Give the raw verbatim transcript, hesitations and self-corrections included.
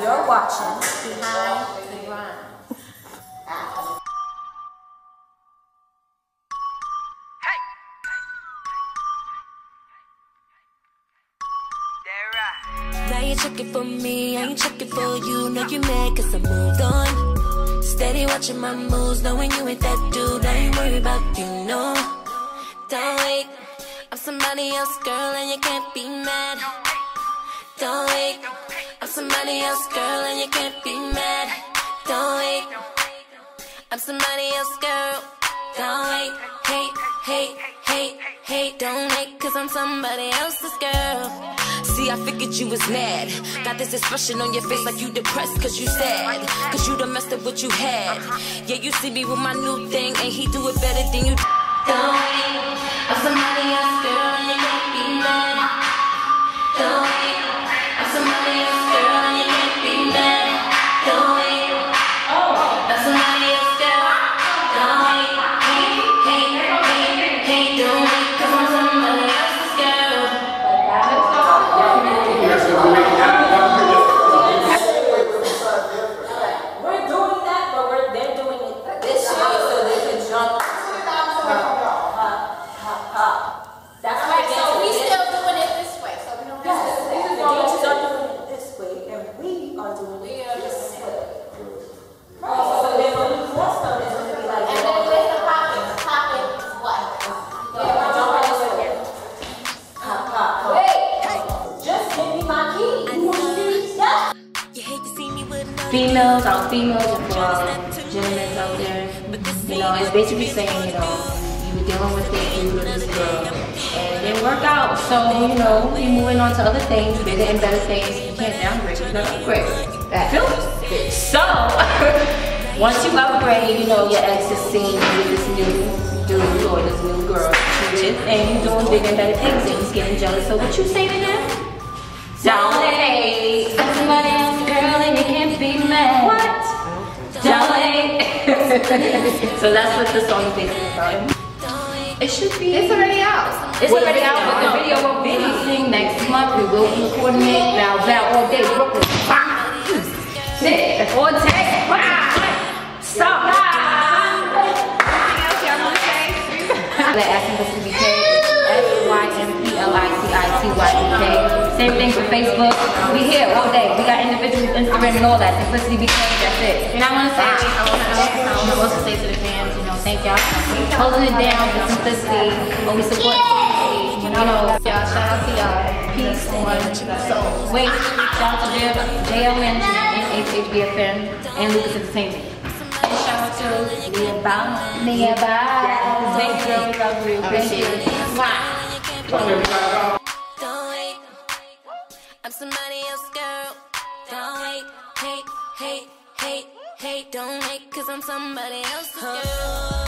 you're watching Behind the Grynd. Now you checking for me, I ain't checking for you. Know you mad cause I moved on. Steady watching my moves, knowing you ain't that dude. I ain't worried about you, no. Don't wait, I'm somebody else, girl, and you can't be mad. Don't wait, I'm somebody else, girl, and you can't be mad. Don't wait, I'm somebody else, girl. Don't wait, hate, hate, hate, hate. Don't wait, cause I'm somebody else's girl. See, I figured you was mad. Got this expression on your face like you depressed cause you sad. Cause you done messed up what you had. Yeah, you see me with my new thing and he do it better than you. Don't wait, I'm somebody else, girl, and you can't be mad. Don't wait, I'm somebody else, girl, and you can't be mad. Don't wait, I'm somebody else, girl. Don't wait, hey, hey, hey, hey, don't wait, cause I'm somebody else's girl. We're doing that, but we're, they're doing it this way so they can jump. That's right, so we still doing it this way, so we don't have to. Yes, the dancers are doing it this way, and we are doing it this way. Right, so then when we cross them, it's going to be like, and then where's the pocket? The pocket is what? Yeah, we're jumping this way. Pop, pop, pop. Wait, just give me my key. You want to do stuff? Females, all females, and for all gentlemen out there, you know, it's basically saying, you know, you were dealing with it, you were this girl, and it didn't work out. So, you know, you're moving on to other things, bigger and better things. You can't downgrade, you gotta upgrade. That feels. So, once you upgrade, you know, your ex is seeing you with this new dude or this new girl you with, and you're doing bigger and better things, and he's getting jealous. So, what you say to him? Don't hate. Somebody else, girl, and you can't be mad. What? Don't hate. So that's what the song is basically about. It should be. It's already out. It's what already out, but the video will be releasing next month. We will be recording it. Now, that all day, Brooklyn. Sit. All day. Stop. Anything else y'all want to say? The Symplicity page. S Y M P L I C I T Y E K. Same thing for Facebook. We here all day. We got individuals, Instagram, and all that. Symplicity B K, that's it. And I want to say, I want to also say to the fans, you know, thank y'all for holding it down for Symplicity. Always support Symplicity. You know, y'all, shout out to y'all. Peace on. So, wait, shout out to J L N and H H B F M and Lucas Entertainment. And shout out to Nia Boom. Nia Boom. Thank you, girl. We love you. Appreciate it. Wow. I'm somebody else, girl. Don't hate, hate, hate, hate, hate. Don't hate, cause I'm somebody else's girl.